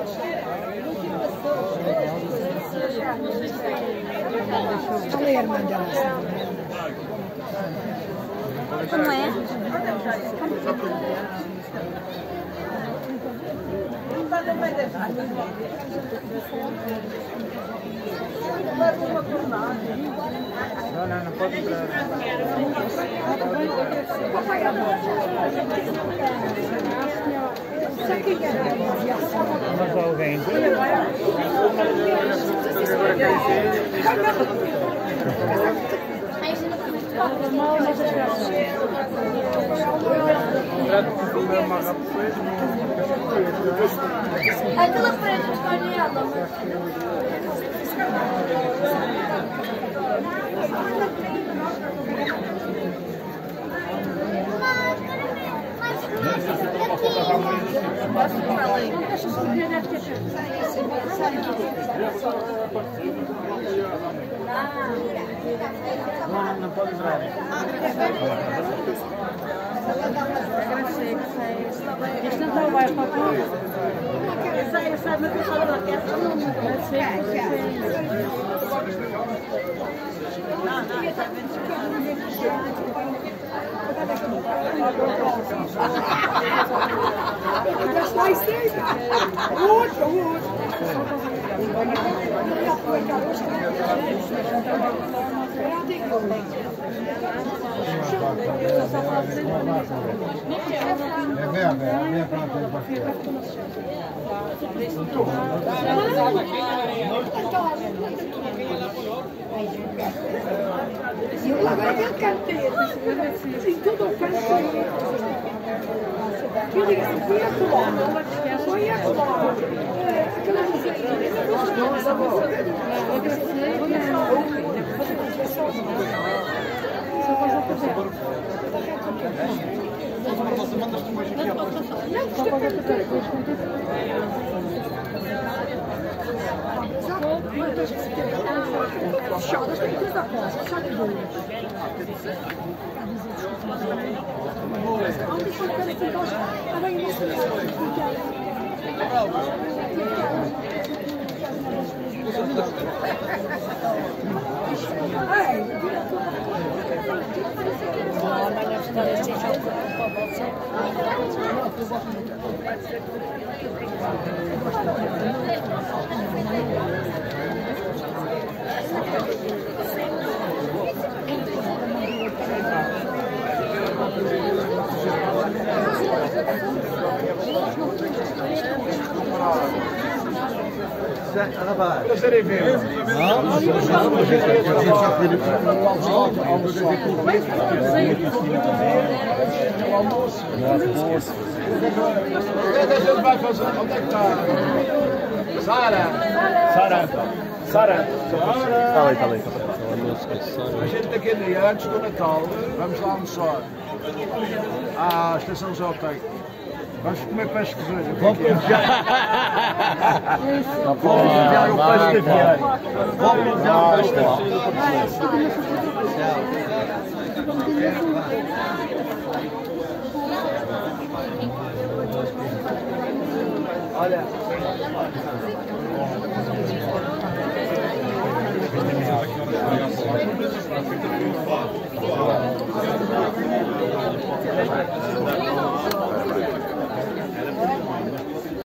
Qual é a irmã dela? Como é? Não pode entrar. Mas alguém. Aquela frente escolhe ela. Não pode entrar. Este não vai para fora. Eu agora eu cantei, assim, tudo eu cantei. Eu digo assim, fui a Colômbia, aquela musiquinha. Choras, tem coisa aposta, só de boa. Ontem foi para aqui, nós estava aí nesse Sara. Está ali. A gente aqui antes do Natal, vamos lá almoçar à estação dos Alteicos. Vamos comer peixe cozido. Vamos enviar o peixe de aviário. Vamos enviar o peixe de Olha.